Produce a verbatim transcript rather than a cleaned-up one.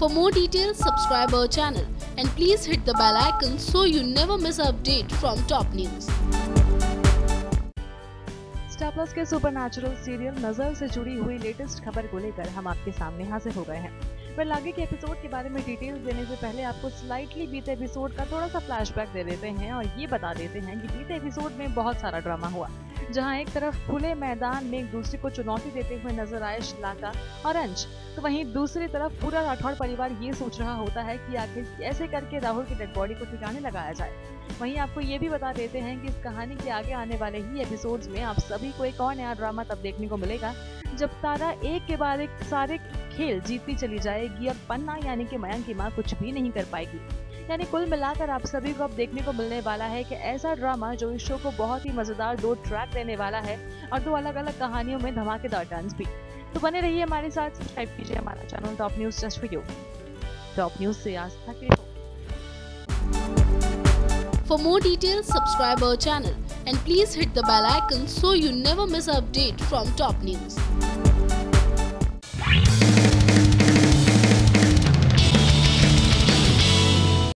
For more details, subscribe our channel and please hit the bell icon so you never miss an update from top news. Star Plus के supernatural serial नजर से जुड़ी हुई latest खबर को लेकर हम आपके सामने हाजिर हो गए हैं। पर आगे के एपिसोड के बारे में डिटेल्स देने से पहले आपको स्लाइटली बीते एपिसोड का थोड़ा सा फ्लैशबैक दे देते हैं और ये बता देते हैं कि बीते एपिसोड में बहुत सारा ड्रामा हुआ, जहां एक तरफ खुले मैदान में एक दूसरे को चुनौती देते हुए नजर आए शिलाका और अंश, तो वहीं दूसरी तरफ पूरा राठौड़ परिवार ये सोच रहा होता है कि आखिर कैसे करके राहुल की डेड बॉडी को ठिकाने लगाया जाए। वहीं आपको ये भी बता देते हैं कि इस कहानी के आगे आने वाले ही एपिसोड्स में आप सभी को एक और नया ड्रामा तब देखने को मिलेगा जब तारा एक के बाद एक सारे खेल जीतती चली जाएगी और पन्ना यानी कि मयंक की मां कुछ भी नहीं कर पाएगी। यानी कुल मिलाकर आप सभी को अब देखने को मिलने वाला है कि ऐसा ड्रामा जो इस शो को बहुत ही मजेदार दो ट्रैक देने वाला है और दो अलग अलग कहानियों में धमाकेदार टर्न्स भी। तो बने रहिए हमारे साथ, सब्सक्राइब कीजिए हमारा channel top news just for you. Top news से आस्था के हो। For more details, subscribe our channel and please hit the bell icon so you never miss an update from top news.